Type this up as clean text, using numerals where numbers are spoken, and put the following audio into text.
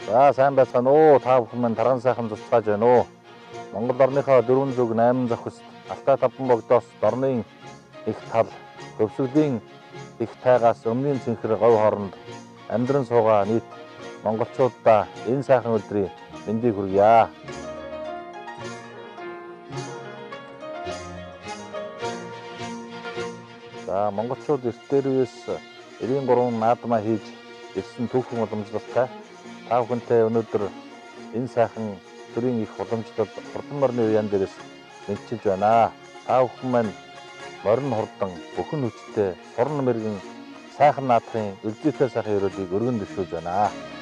За сайн байцгаана уу? Та бүхэн маань таран сайхан цуцгааж байна уу? Монгол орныхоо 408 зохист Алтай таван богдоос дорны их тал төвсгөлийн их тайгаас өмнгийн цэнхэр говь хооронд амьдран суугаа нийт монголчуудаа энэ сайхан өдрийн мэндийг хүргье. За монголчууд эрт дээр үеэс 93 наадмаа хийж ирсэн түүхэн уламжлалтай та бүхэнтэй өнөөдөр энэ сайхан төрийн их уламжлал хурдан морины уян дээрээс мэдчилж байна. Та бүхэн маань морин хурдан бүхэн хүчтэй сурн мэрэгэн сайхан наадахын элзийтэй сайхан өрөөлийг өргөн дэвшүүлж байна.